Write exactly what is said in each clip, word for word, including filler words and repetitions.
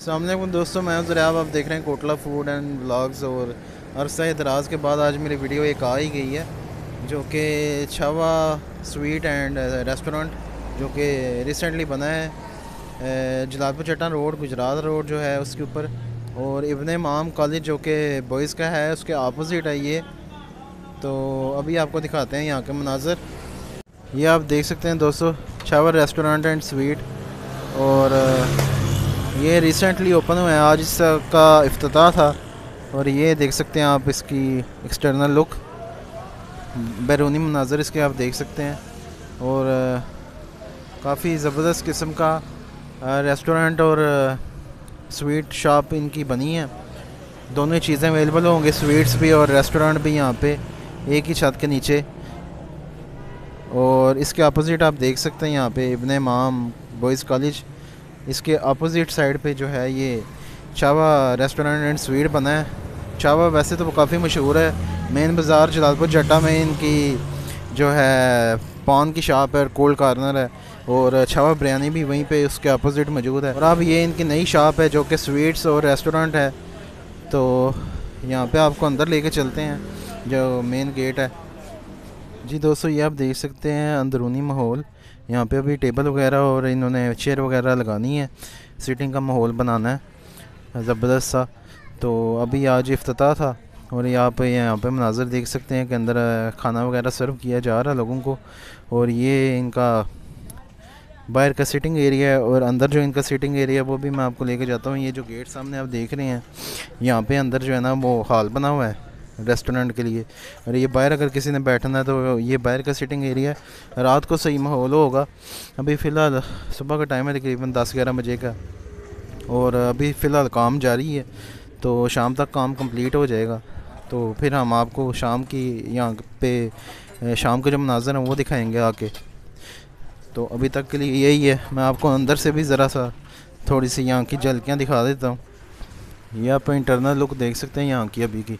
सामने वालेकुम दोस्तों, मैं हूं ज़रियाब। आप देख रहे हैं कोटला फूड एंड व्लॉग्स। और अरसा दराज के बाद आज मेरी वीडियो एक आ ही गई है, जो कि छावा स्वीट एंड रेस्टोरेंट, जो कि रिसेंटली बना है जलालपुर चट्टान रोड, गुजरात रोड जो है उसके ऊपर। और इब्ने इमाम कॉलेज जो कि बॉयज़ का है, उसके अपोजिट है ये। तो अभी आपको दिखाते हैं यहाँ के मनाज़र। ये आप देख सकते हैं दोस्तों, छावा रेस्टोरेंट एंड स्वीट। और ये रिसेंटली ओपन हुआ है, आज इसका इफ्तिताह था। और ये देख सकते हैं आप इसकी एक्सटर्नल लुक, बैरूनी मनाज़र इसके आप देख सकते हैं। और काफ़ी ज़बरदस्त किस्म का रेस्टोरेंट और स्वीट शॉप इनकी बनी है। दोनों चीज़ें अवेलेबल होंगे, स्वीट्स भी और रेस्टोरेंट भी, यहाँ पे एक ही छत के नीचे। और इसके अपोजिट आप देख सकते हैं यहाँ पे इब्ने इमाम बॉयज़ कॉलेज, इसके अपोजिट साइड पे जो है ये छावा रेस्टोरेंट एंड स्वीट बना है। छावा वैसे तो वो काफ़ी मशहूर है, मेन बाज़ार जलालपुर जट्टा में इनकी जो है पान की शॉप है और कोल्ड कार्नर है। और छावा बिरयानी भी वहीं पे उसके अपोजिट मौजूद है। और अब ये इनकी नई शॉप है जो कि स्वीट्स और रेस्टोरेंट है। तो यहाँ पे आपको अंदर लेके चलते हैं, जो मेन गेट है। जी दोस्तों, ये आप देख सकते हैं अंदरूनी माहौल। यहाँ पे अभी टेबल वगैरह और इन्होंने चेयर वगैरह लगानी है, सीटिंग का माहौल बनाना है ज़बरदस्त सा। तो अभी आज इफ्तिताह था और यहाँ पे यहाँ पे मनाज़र देख सकते हैं कि अंदर खाना वगैरह सर्व किया जा रहा है लोगों को। और ये इनका बाहर का सीटिंग एरिया है, और अंदर जो इनका सीटिंग एरिया है वो भी मैं आपको लेके जाता हूँ। ये जो गेट सामने आप देख रहे हैं, यहाँ पे अंदर जो है ना वो हॉल बना हुआ है रेस्टोरेंट के लिए। और ये बाहर अगर किसी ने बैठना है तो ये बाहर का सीटिंग एरिया है। रात को सही माहौल होगा। अभी फ़िलहाल सुबह का टाइम है, तकरीबन दस ग्यारह बजे का। और अभी फ़िलहाल काम जारी है, तो शाम तक काम कंप्लीट हो जाएगा। तो फिर हम आपको शाम की यहाँ पे शाम के जो मनाज़र हैं वो दिखाएंगे आके। तो अभी तक के लिए यही है। मैं आपको अंदर से भी ज़रा सा थोड़ी सी यहाँ की झलकियाँ दिखा देता हूँ। ये आप इंटरनल लुक देख सकते हैं यहाँ की अभी की।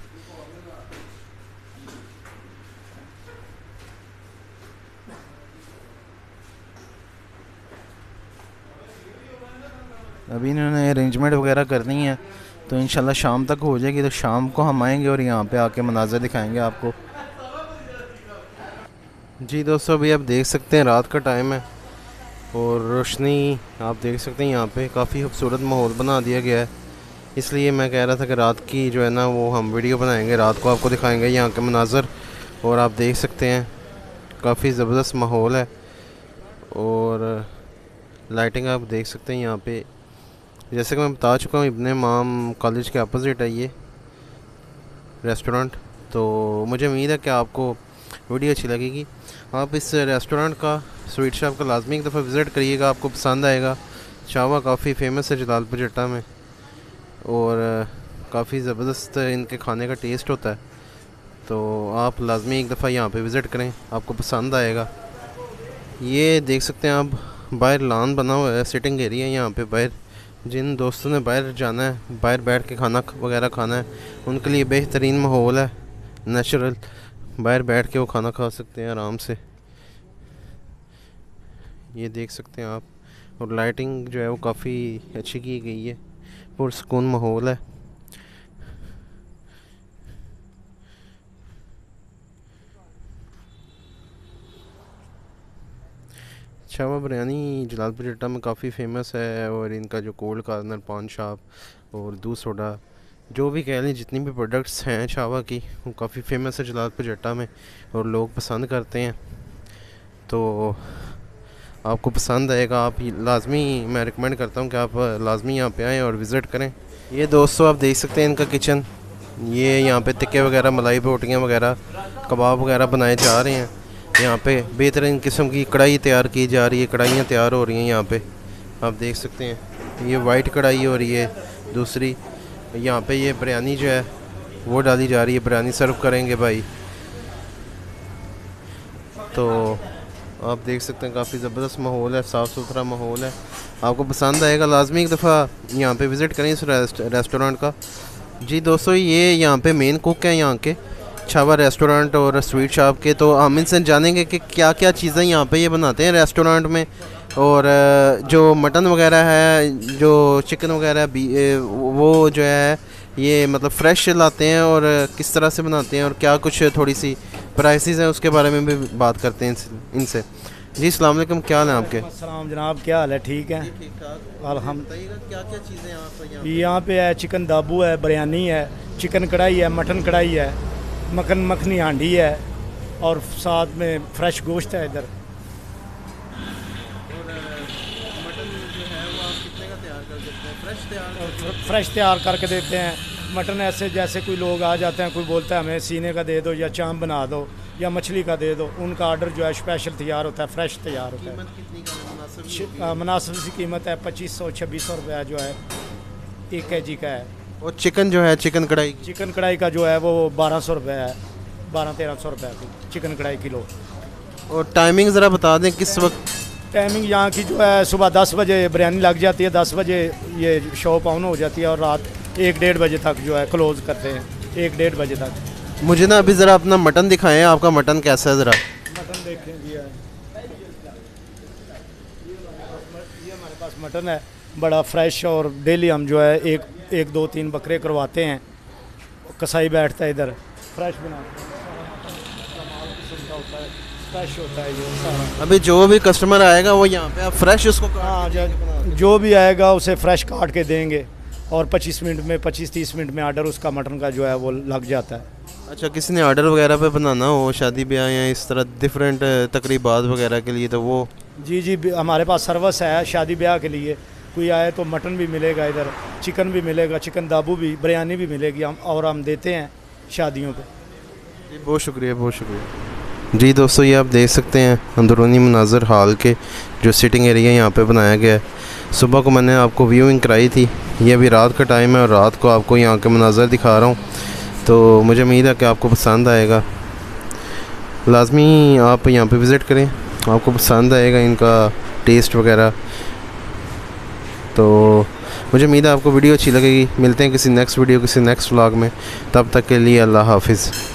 अभी इन्होंने अरेंजमेंट वगैरह करनी है, तो इंशाल्लाह शाम तक हो जाएगी। तो शाम को हम आएंगे और यहाँ पे आके मनाज़र दिखाएंगे आपको। जी दोस्तों, अभी आप देख सकते हैं रात का टाइम है और रोशनी आप देख सकते हैं यहाँ पे काफ़ी खूबसूरत माहौल बना दिया गया है। इसलिए मैं कह रहा था कि रात की जो है ना वो हम वीडियो बनाएंगे, रात को आपको दिखाएंगे यहाँ के मनाज़र। और आप देख सकते हैं काफ़ी ज़बरदस्त माहौल है। और लाइटिंग आप देख सकते हैं यहाँ पे, जैसे कि मैं बता चुका हूँ, इब्ने इमाम कॉलेज के अपोजिट है ये रेस्टोरेंट। तो मुझे उम्मीद है कि आपको वीडियो अच्छी लगेगी। आप इस रेस्टोरेंट का, स्वीट शॉप का लाजमी एक दफ़ा विज़िट करिएगा, आपको पसंद आएगा। छावा काफ़ी फेमस है जलालपुर जट्टा में और काफ़ी ज़बरदस्त इनके खाने का टेस्ट होता है। तो आप लाजमी एक दफ़ा यहाँ पे विज़िट करें, आपको पसंद आएगा। ये देख सकते हैं आप, बाहर लॉन बना हुआ है, सिटिंग एरिया यहाँ पे। बाहर जिन दोस्तों ने बाहर जाना है, बाहर बैठ के खाना वगैरह खाना है, उनके लिए बेहतरीन माहौल है, नेचुरल। बाहर बैठ के वो खाना खा सकते हैं आराम से। ये देख सकते हैं आप। और लाइटिंग जो है वो काफ़ी अच्छी की गई है, पुरसुकून माहौल है। छावा बिरयानी जलालपुर जट्टा में काफ़ी फेमस है। और इनका जो कोल्ड कार्नर, पान शॉप और दूध सोडा, जो भी कह लें, जितनी भी प्रोडक्ट्स हैं छावा की, वो काफ़ी फेमस है जलालपुर जट्टा में और लोग पसंद करते हैं। तो आपको पसंद आएगा। आप लाजमी, मैं रिकमेंड करता हूँ कि आप लाजमी यहाँ पे आएँ और विज़िट करें। ये दोस्तों आप देख सकते हैं इनका किचन। ये यहाँ पे टिक्के वगैरह, मलाई रोटियाँ वगैरह, कबाब वगैरह बनाए जा रहे हैं। यहाँ पे बेहतरीन किस्म की कढ़ाई तैयार की जा रही है, कढ़ाइयाँ तैयार हो रही हैं यहाँ पे, आप देख सकते हैं। ये वाइट कढ़ाई हो रही है दूसरी। यहाँ पे ये बिरयानी जो है वो डाली जा रही है, बिरयानी सर्व करेंगे भाई। तो आप देख सकते हैं काफ़ी ज़बरदस्त माहौल है, साफ़ सुथरा माहौल है, आपको पसंद आएगा। लाजमी एक दफ़ा यहाँ पे विज़िट करें इस रेस्ट, रेस्टोरेंट का। जी दोस्तों, ये यहाँ पे मेन कुक हैं यहाँ के छावा रेस्टोरेंट और स्वीट शॉप के। तो हम इनसे जानेंगे कि क्या क्या चीज़ें यहाँ पे ये बनाते हैं रेस्टोरेंट में, और अ, जो मटन वगैरह है, जो चिकन वगैरह भी अ, वो जो है ये मतलब फ्रेश लाते हैं और किस तरह से बनाते हैं और क्या कुछ थोड़ी सी प्राइसेस हैं उसके बारे में भी बात करते हैं इनसे इनसे। जी अस्सलाम वालेकुम, क्या हाल है आपके? अस्सलाम जनाब, क्या हाल है? ठीक है ठीक ठाक। अल्हम्दुलिल्लाह। क्या क्या चीज़ें यहाँ पर यहाँ यहाँ पे है चिकन दाबू है, बिरयानी है, चिकन कढ़ाई है, मटन कढ़ाई है, मक्खन मखनी हांडी है और साथ में फ्रेश गोश्त है इधर। और मटन जो है वो आप कितने का तैयार कर देते हैं? फ्रेश तैयार करते हैं? फ्रेश तैयार करके देते हैं। मटन ऐसे जैसे कोई लोग आ जाते हैं, कोई बोलता है हमें सीने का दे दो या चाम बना दो या मछली का दे दो, उनका ऑर्डर जो है स्पेशल तैयार होता है, फ्रेश तैयार होता है। कीमत कितनी का मुनासिब श- आ, मुनासिब सी कीमत है, पच्चीस सौ छब्बीस सौ रुपया जो है एक के जी का है। और चिकन जो है, चिकन कढ़ाई की? चिकन कढ़ाई का जो है वो बारह सौ रुपये है, बारह तेरह सौ रुपये की चिकन कढ़ाई किलो। और टाइमिंग ज़रा बता दें किस वक्त? टाइमिंग यहाँ की जो है सुबह दस बजे बिरयानी लग जाती है, दस बजे ये शॉप ऑन हो जाती है और रात एक डेढ़ बजे तक जो है क्लोज़ करते हैं, एक डेढ़ बजे तक। मुझे ना अभी ज़रा अपना मटन दिखाएं, आपका मटन कैसा है ज़रा? मटन देखें जी, है ये हमारे पास मटन है बड़ा फ्रेश और डेली हम जो है एक एक दो तीन बकरे करवाते हैं, कसाई बैठता है इधर, फ्रेश बनाते हैं, फ्रेश होता है ये सारा। अभी जो भी कस्टमर आएगा वो यहाँ पे आप फ्रेश उसको काट हाँ, के देंगे बना के? जो भी आएगा उसे फ्रेश काट के देंगे और पच्चीस मिनट में पच्चीस तीस मिनट में ऑर्डर उसका मटन का जो है वो लग जाता है। अच्छा, किसी ने ऑर्डर वगैरह पे बनाना हो, शादी ब्याह या इस तरह डिफरेंट तकरीबात वगैरह के लिए, तो वो? जी जी, भी- हमारे पास सर्विस है शादी ब्याह के लिए। कोई आए तो मटन भी मिलेगा इधर, चिकन भी मिलेगा, चिकन दाबू भी, बिरयानी भी मिलेगी हम और हम देते हैं शादियों पे। जी बहुत शुक्रिया, बहुत शुक्रिया। जी दोस्तों, ये आप देख सकते हैं अंदरूनी मनाज़र हाल के, जो सिटिंग एरिया यहाँ पे बनाया गया है। सुबह को मैंने आपको व्यूइंग कराई थी, ये अभी रात का टाइम है और रात को आपको यहाँ के मनाज़र दिखा रहा हूँ, तो मुझे उम्मीद है कि आपको पसंद आएगा। लाजमी आप यहाँ पे विज़िट करें, आपको पसंद आएगा इनका टेस्ट वगैरह। तो मुझे उम्मीद है आपको वीडियो अच्छी लगेगी। मिलते हैं किसी नेक्स्ट वीडियो, किसी नेक्स्ट व्लॉग में। तब तक के लिए अल्लाह हाफिज़।